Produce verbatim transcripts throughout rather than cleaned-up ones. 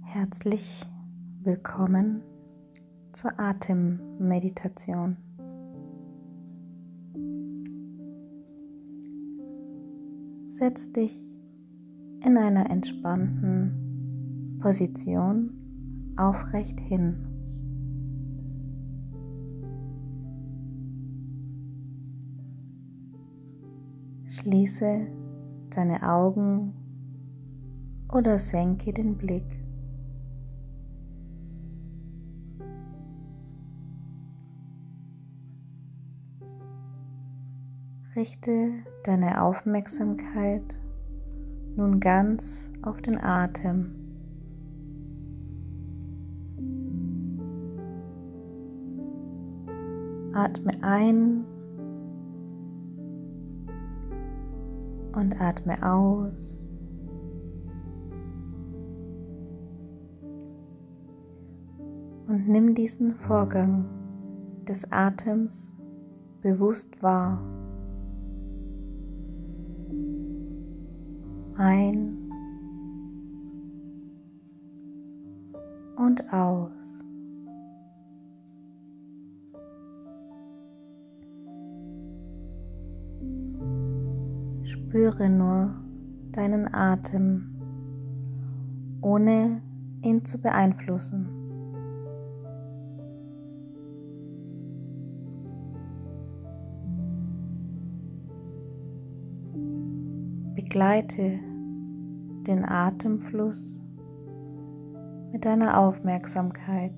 Herzlich willkommen zur Atemmeditation. Setz dich in einer entspannten Position aufrecht hin. Schließe deine Augen oder senke den Blick. Richte deine Aufmerksamkeit nun ganz auf den Atem. Atme ein und atme aus. Und nimm diesen Vorgang des Atems bewusst wahr. Ein und aus. Spüre nur deinen Atem, ohne ihn zu beeinflussen. Begleite den Atemfluss mit deiner Aufmerksamkeit.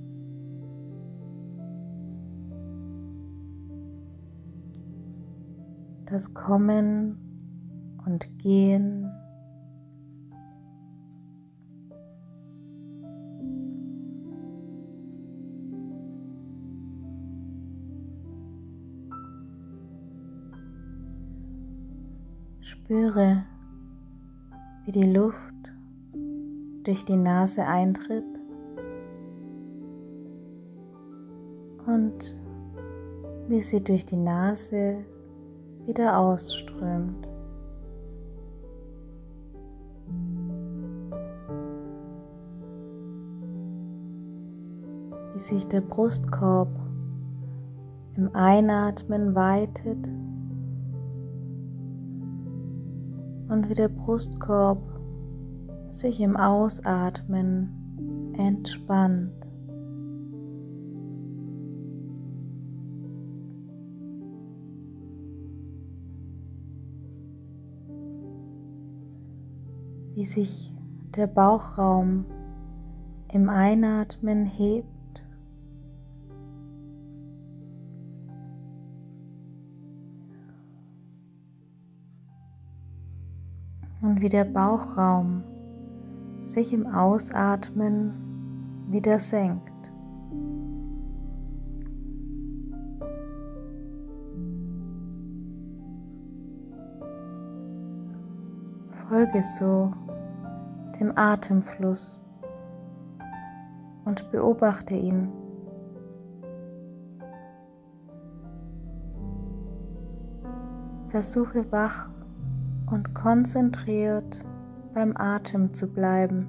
Das Kommen und Gehen Spüre, wie die Luft durch die Nase eintritt und wie sie durch die Nase wieder ausströmt. Wie sich der Brustkorb im Einatmen weitet und wie der Brustkorb sich im Ausatmen entspannt. Wie sich der Bauchraum im Einatmen hebt und wie der Bauchraum sich im Ausatmen wieder senkt. Folge so dem Atemfluss und beobachte ihn. Versuche wach und konzentriert beim Atem zu bleiben.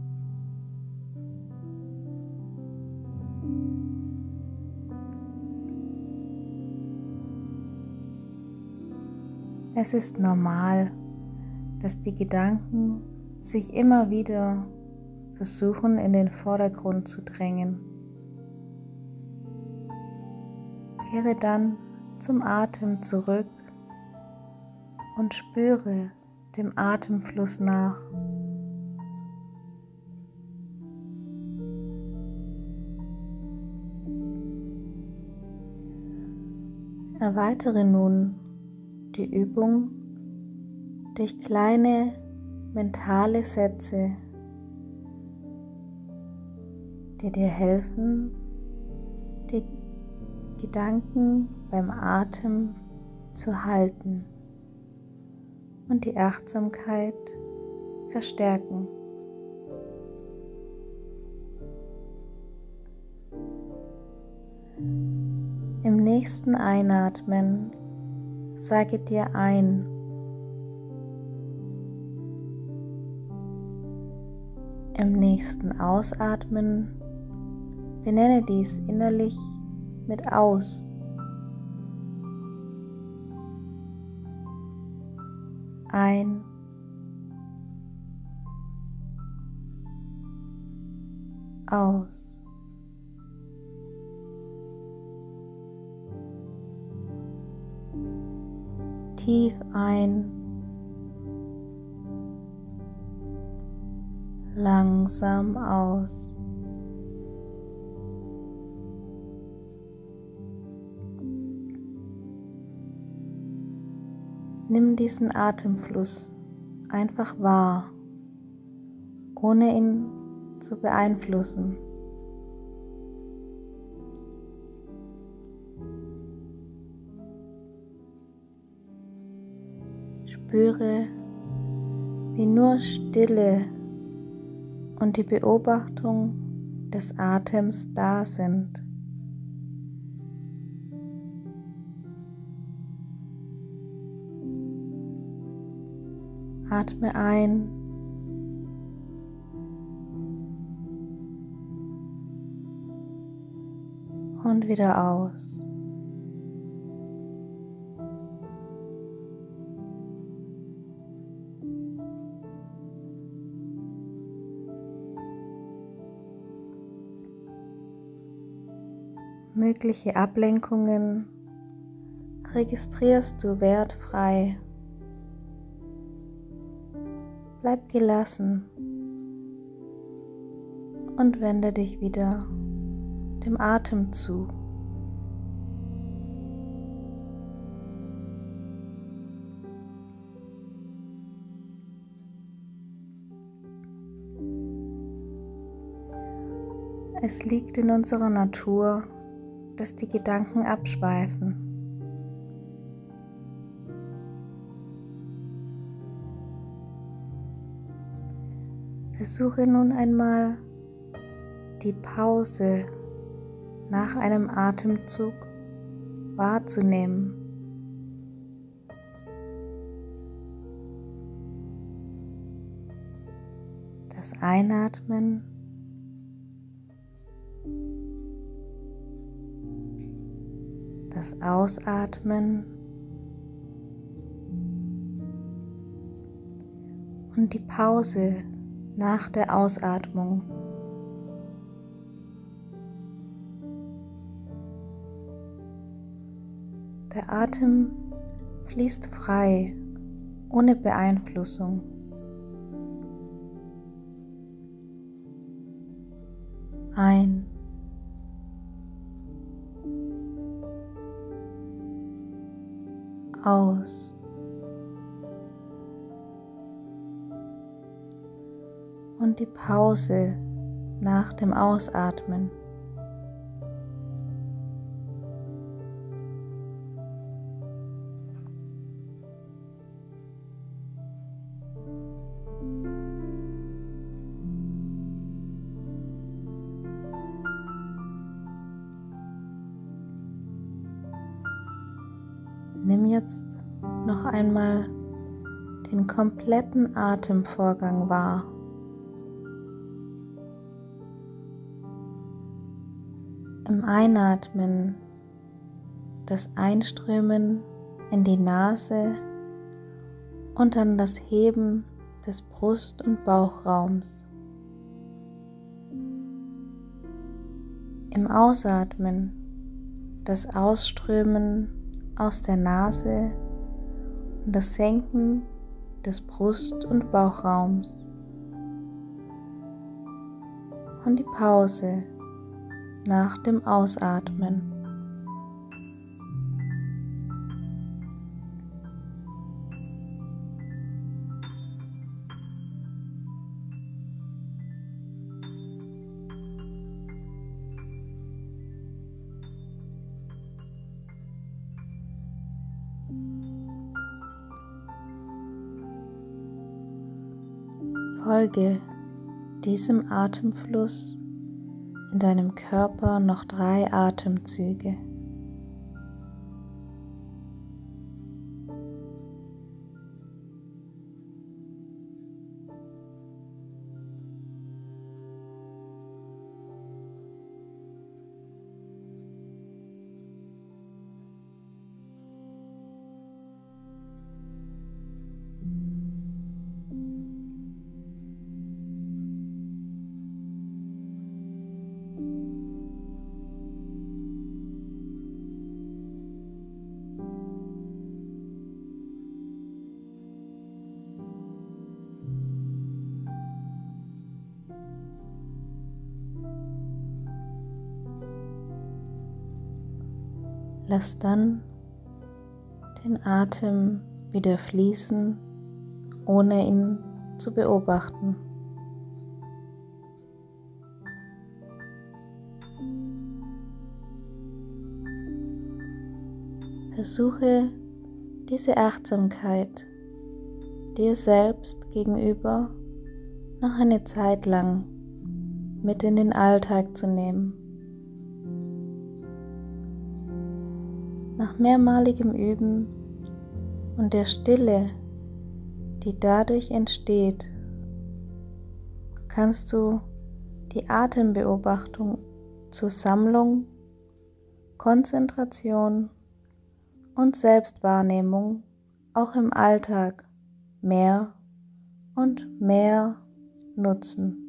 Es ist normal, dass die Gedanken sich immer wieder versuchen, in den Vordergrund zu drängen. Kehre dann zum Atem zurück und spüre dem Atemfluss nach. Erweitere nun die Übung durch kleine mentale Sätze, die dir helfen, die Gedanken beim Atem zu halten und die Achtsamkeit verstärken. Im nächsten Einatmen sage dir ein: Im nächsten Ausatmen benenne dies innerlich mit Aus. Ein. Aus. Tief ein. Langsam aus. Nimm diesen Atemfluss einfach wahr, ohne ihn zu beeinflussen. Spüre, wie nur Stille und die Beobachtung des Atems da sind. Atme ein und wieder aus. Mögliche Ablenkungen registrierst du wertfrei. Bleib gelassen und wende dich wieder dem Atem zu. Es liegt in unserer Natur, dass die Gedanken abschweifen. Versuche nun einmal, die Pause nach einem Atemzug wahrzunehmen. Das Einatmen das Ausatmen und die Pause nach der Ausatmung. Der Atem fließt frei, ohne Beeinflussung. Ein. Aus. Und die Pause nach dem Ausatmen. Nimm jetzt noch einmal den kompletten Atemvorgang wahr. Im Einatmen das Einströmen in die Nase und dann das Heben des Brust- und Bauchraums. Im Ausatmen das Ausströmen aus der Nase und das Senken des Brust- und Bauchraums. Und die Pause nach dem Ausatmen. Folge diesem Atemfluss in deinem Körper noch drei Atemzüge. Lass dann den Atem wieder fließen, ohne ihn zu beobachten. Versuche diese Achtsamkeit dir selbst gegenüber noch eine Zeit lang mit in den Alltag zu nehmen. Nach mehrmaligem Üben und der Stille, die dadurch entsteht, kannst du die Atembeobachtung zur Sammlung, Konzentration und Selbstwahrnehmung auch im Alltag mehr und mehr nutzen.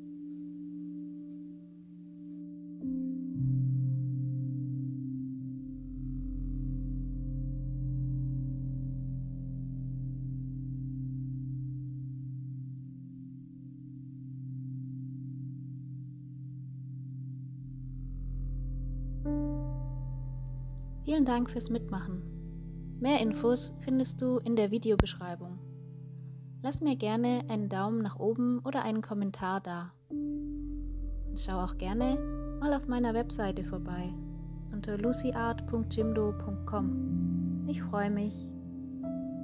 Vielen Dank fürs Mitmachen. Mehr Infos findest du in der Videobeschreibung. Lass mir gerne einen Daumen nach oben oder einen Kommentar da. Und schau auch gerne mal auf meiner Webseite vorbei unter lucy art punkt jimdo punkt com. Ich freue mich.